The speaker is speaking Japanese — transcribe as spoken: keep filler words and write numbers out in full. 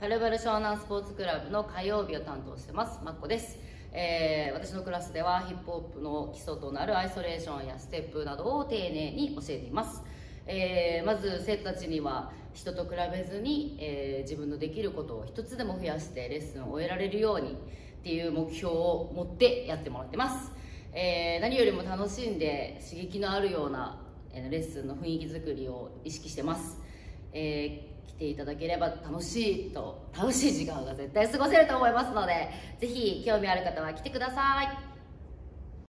はるばる湘南スポーツクラブの火曜日を担当してますまっこです。えー、私のクラスではヒップホップの基礎となるアイソレーションやステップなどを丁寧に教えています。えー、まず生徒たちには人と比べずに、えー、自分のできることを一つでも増やしてレッスンを終えられるようにっていう目標を持ってやってもらってます。えー、何よりも楽しんで刺激のあるようなレッスンの雰囲気作りを意識してます。えー、来ていただければ楽しいと楽しい時間が絶対過ごせると思いますので、ぜひ興味ある方は来てください。